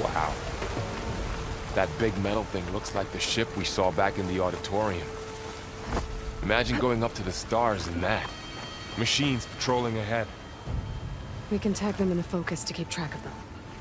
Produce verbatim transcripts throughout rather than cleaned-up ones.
Wow. That big metal thing looks like the ship we saw back in the auditorium. Imagine going up to the stars in that. Machines patrolling ahead. We can tag them in the focus to keep track of them.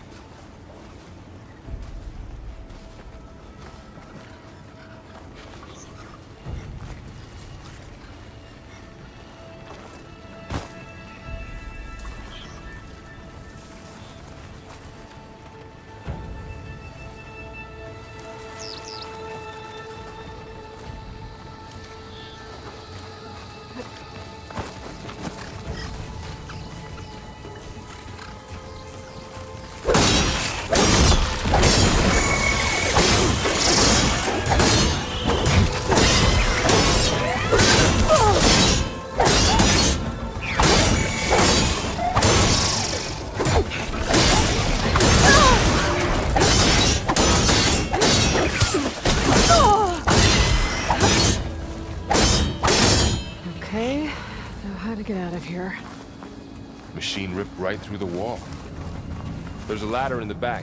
Machine ripped right through the wall. There's a ladder in the back.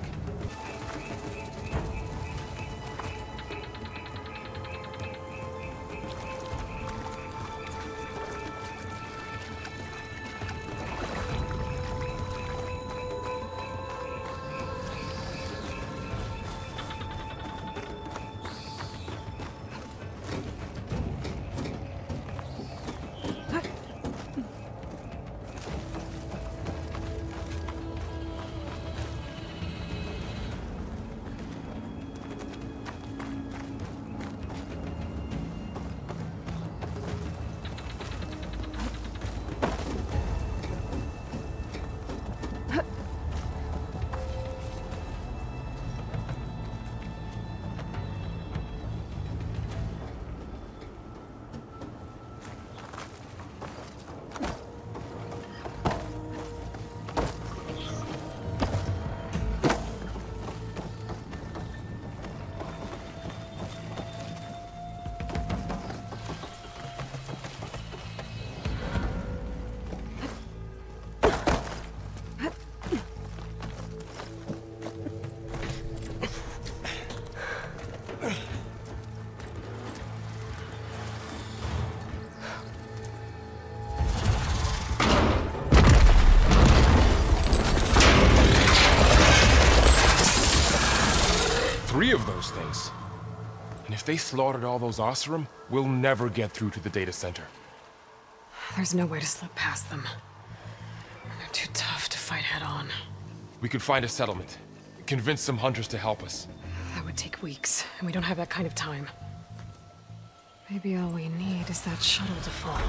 Three of those things. And if they slaughtered all those Oseram, we'll never get through to the data center. There's no way to slip past them. They're too tough to fight head-on. We could find a settlement. Convince some hunters to help us. That would take weeks, and we don't have that kind of time. Maybe all we need is that shuttle to fall.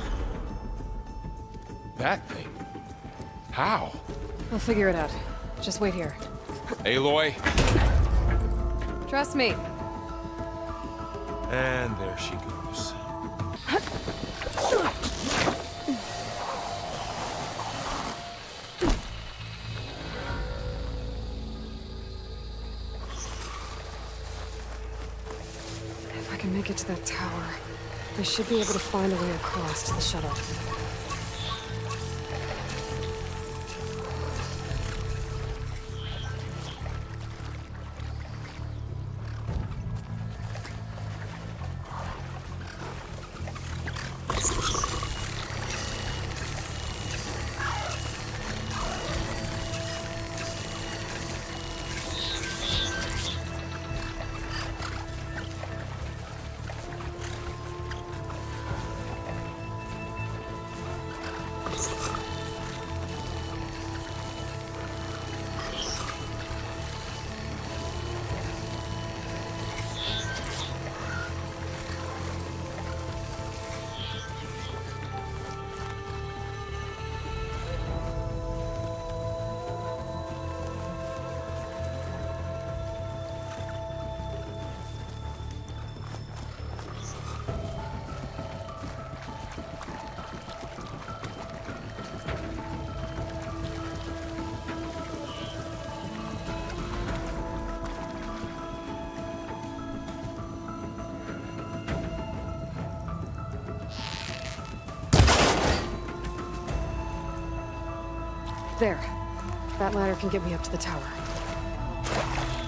That thing? How? We'll figure it out. Just wait here. Aloy. Trust me. And there she goes. If I can make it to that tower, I should be able to find a way across to the shuttle. There. That ladder can get me up to the tower.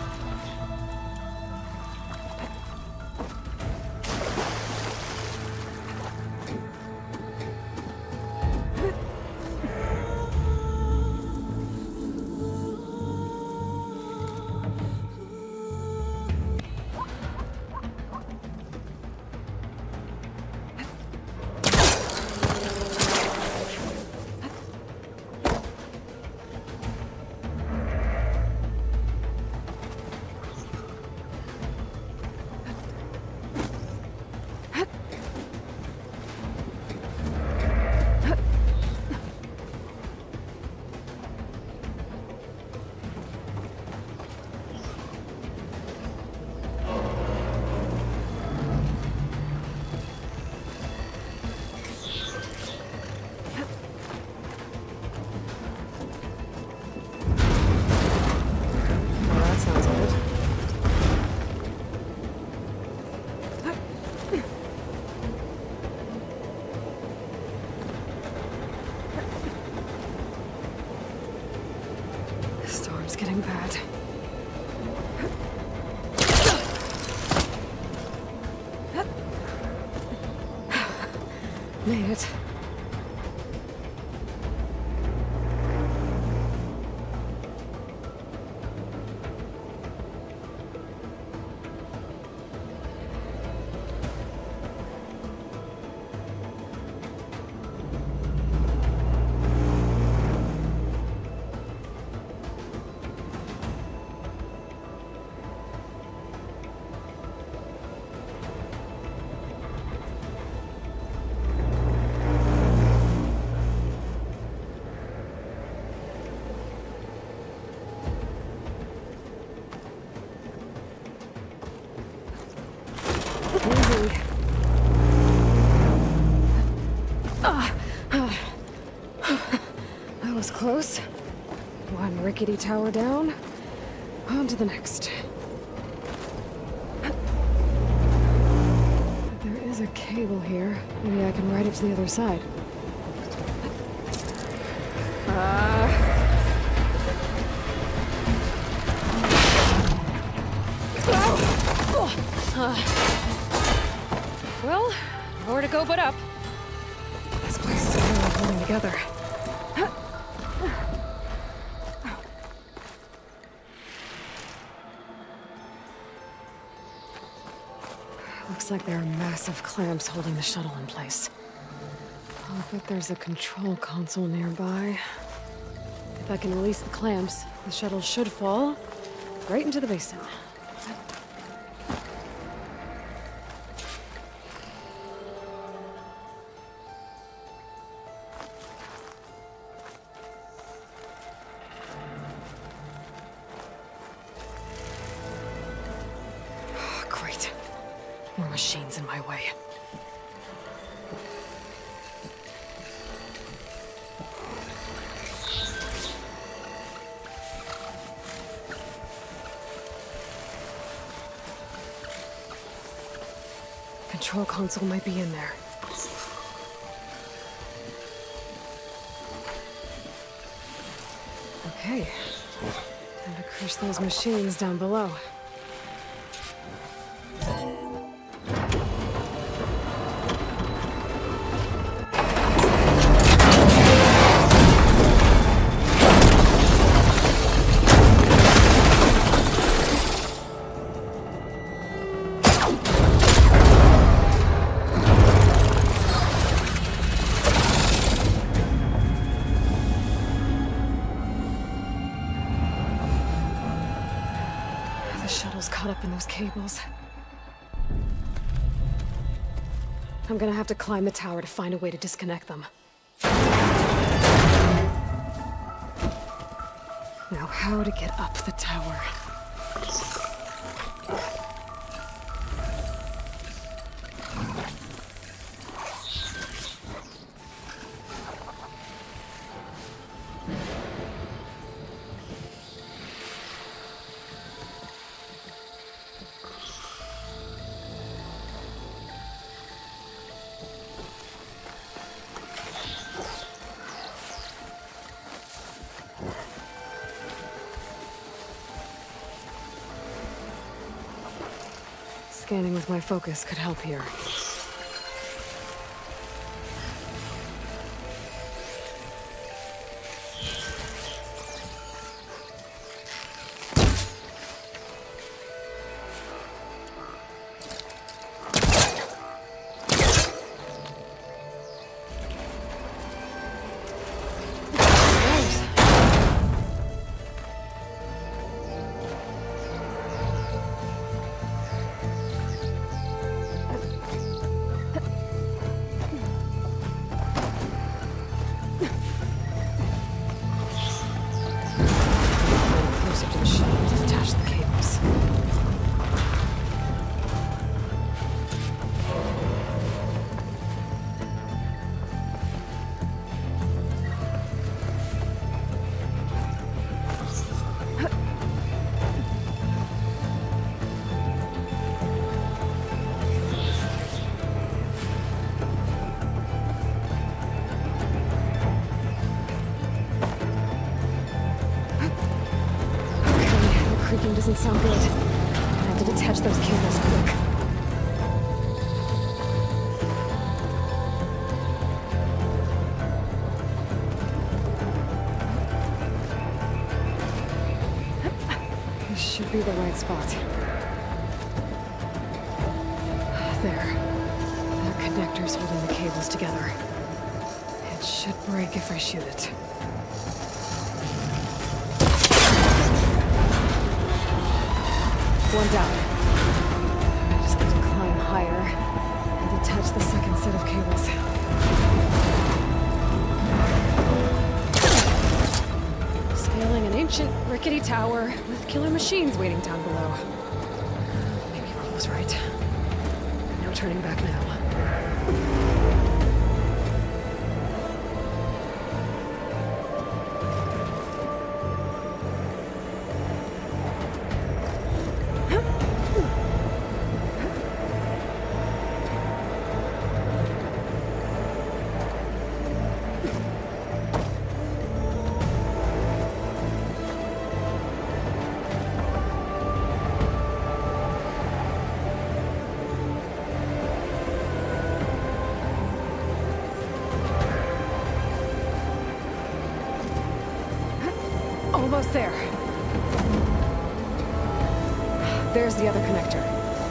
sounds old. The storm's getting bad. Made it. Easy. Ah, ah. That was close. One rickety tower down. On to the next. There is a cable here. Maybe I can ride it to the other side. Ah. Uh, well, nowhere to go but up. This place is really holding together. Looks like there are massive clamps holding the shuttle in place. I'll bet there's a control console nearby. If I can release the clamps, the shuttle should fall right into the basin. Great. More machines in my way. Control console might be in there. Okay. Time to crush those machines down below. Shuttle's caught up in those cables. I'm gonna have to climb the tower to find a way to disconnect them. Now, how to get up the tower? Scanning with my focus could help here. doesn't sound good. I have to detach those cables quick. This should be the right spot. There. That connector's holding the cables together. It should break if I shoot it. One down. I just need to climb higher and detach the second set of cables. Scaling an ancient, rickety tower with killer machines waiting down below. Maybe Roll was right. No turning back now. Almost there. There's the other connector.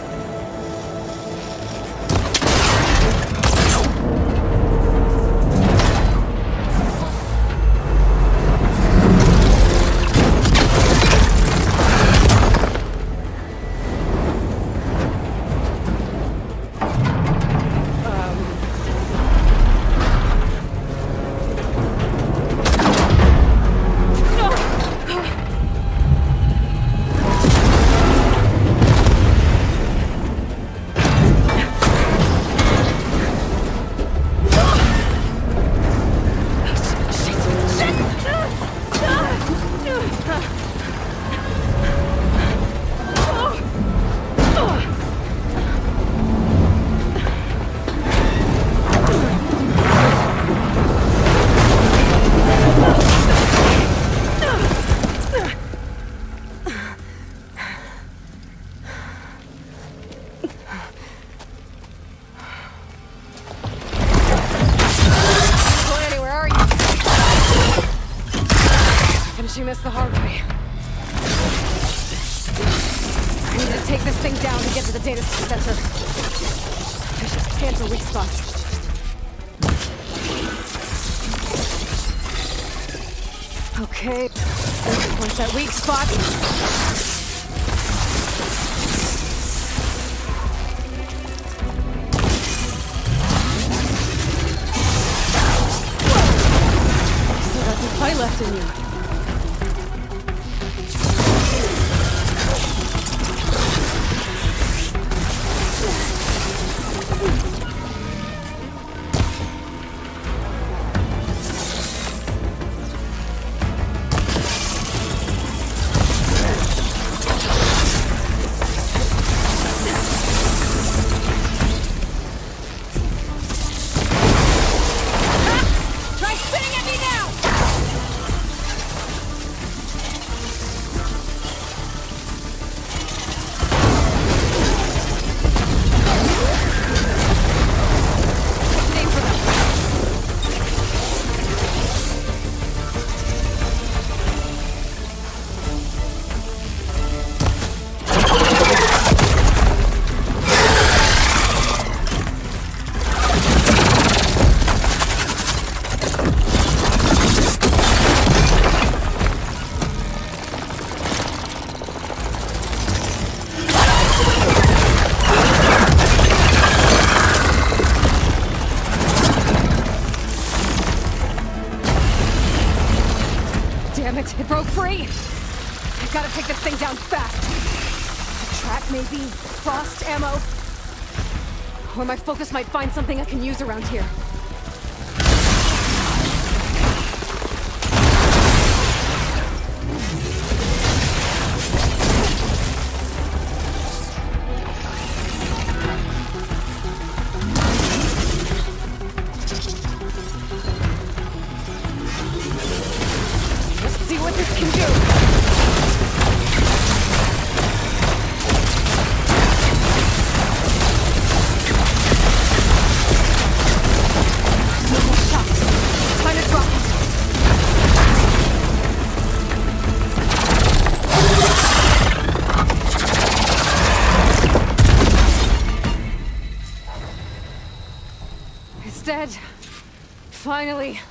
Finishing this the hard way. I need to take this thing down to get to the data center. I should scan for weak spots. Okay, where's that weak spot? Still got some fight left in you. It broke free! I gotta take this thing down fast! A trap, maybe? Frost ammo? Or my focus might find something I can use around here. Let's see what this can do! Finally.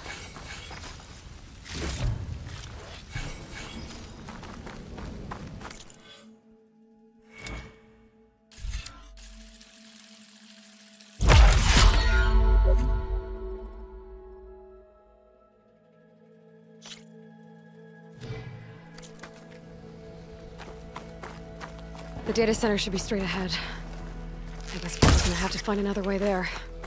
The data center should be straight ahead. I guess we're gonna have to find another way there.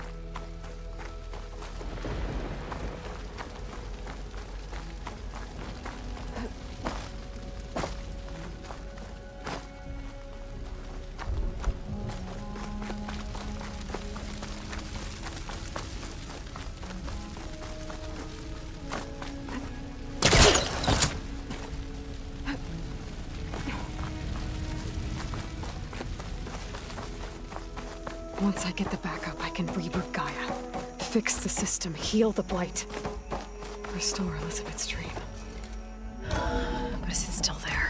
Once I get the backup, I can reboot Gaia, fix the system, heal the Blight, restore Elizabeth's dream. But is it still there?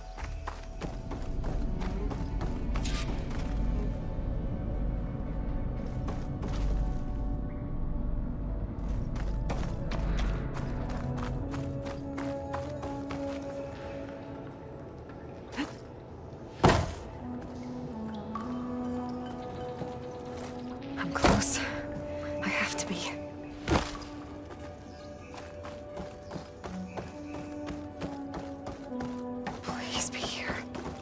I'm close. I have to be. Please be here.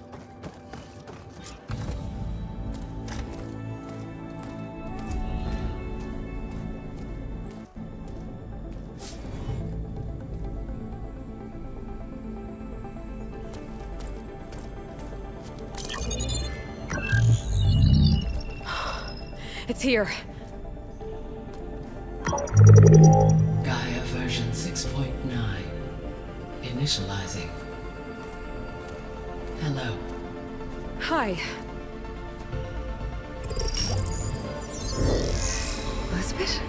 It's here. Gaia version six point nine. Initializing. Hello. Hi. Elizabeth?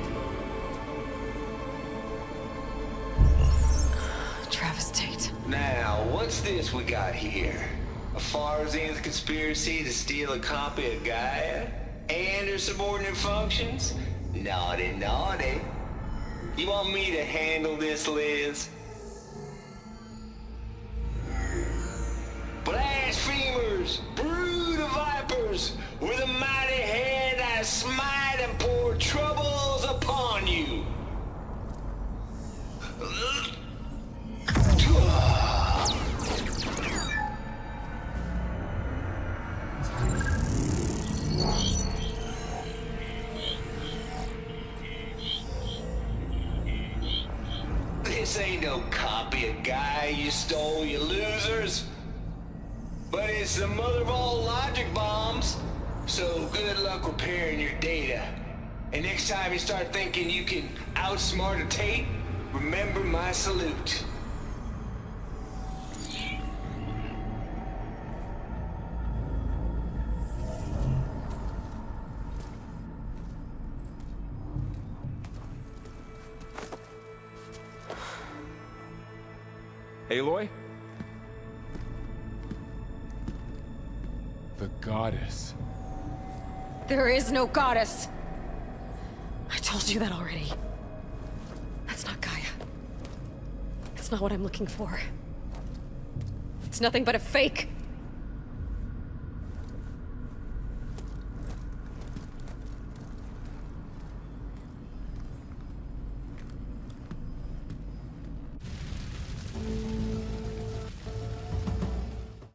Travis Tate. Now, what's this we got here? A Farzian's conspiracy to steal a copy of Gaia? And her subordinate functions? Naughty, naughty. You want me to handle this, Liz? Blasphemers! Brood of vipers! With a mighty hand I smite and pour troubles upon you! This ain't no copy of Gaia you stole, you losers. But it's the mother of all logic bombs. So good luck repairing your data. And next time you start thinking you can outsmart a Tate, remember my salute. Aloy? The goddess. There is no goddess! I told you that already. That's not Gaia. It's not what I'm looking for. It's nothing but a fake.